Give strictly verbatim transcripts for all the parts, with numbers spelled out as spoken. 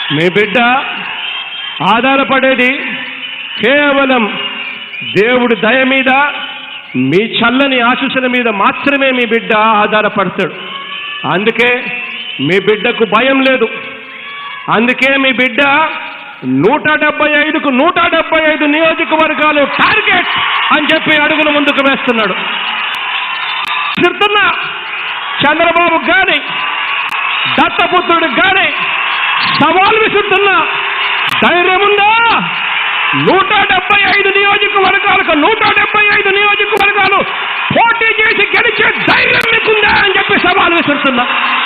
మీ బిడ్డ ఆధారపడేది కేవలం దేవుడి దయ మీద, మీ చల్లని ఆశీస్సుల మీద మాత్రమే మీ బిడ్డ ఆధారపడతాడు. అందుకే మీ బిడ్డకు భయం లేదు. అందుకే మీ బిడ్డ నూట డెబ్బై ఐదుకు నూట డెబ్బై ఐదు నియోజకవర్గాలు టార్గెట్ అని చెప్పి అడుగులు ముందుకు వేస్తున్నాడు. చెప్తున్నా, చంద్రబాబు గాని దత్తపుత్రుడికి గాని సవాల్ విసురుతున్నా, ధైర్యం ఉందా? నూట డెబ్బై ఐదు నియోజకవర్గాలకు నూట డెబ్బై ఐదు నియోజకవర్గాలు పోటీ చేసి గెలిచే ధైర్యం మీకుందా అని చెప్పి సవాల్ విసురుతున్నా.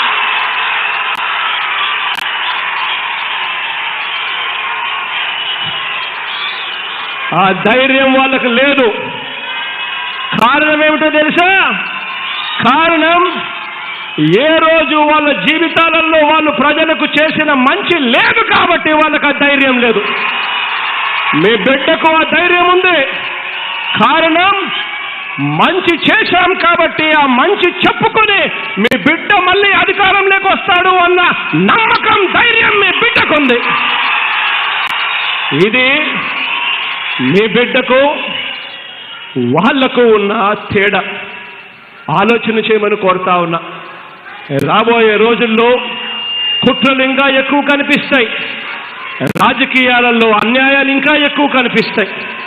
ఆ ధైర్యం వాళ్ళకు లేదు. కారణం ఏమిటో తెలుసా? కారణం ఏ రోజు వాళ్ళ జీవితాలలో వాళ్ళు ప్రజలకు చేసిన మంచి లేదు కాబట్టి వాళ్ళకి ఆ ధైర్యం లేదు. మీ బిడ్డకు ఆ ధైర్యం ఉంది. కారణం మంచి చేశాం కాబట్టి ఆ మంచి చెప్పుకొని మీ బిడ్డ మళ్ళీ అధికారంలోకి వస్తాడు అన్న నమ్మకం, ధైర్యం మీ బిడ్డకుంది. ఇది మీ బిడ్డకు వాళ్లకు ఉన్న తేడా. ఆలోచన చేయమని కోరుతా ఉన్నా. రాబోయే రోజుల్లో కుట్రలు ఇంకా ఎక్కువ కనిపిస్తాయి, రాజకీయాలలో అన్యాయాలు ఇంకా ఎక్కువ కనిపిస్తాయి.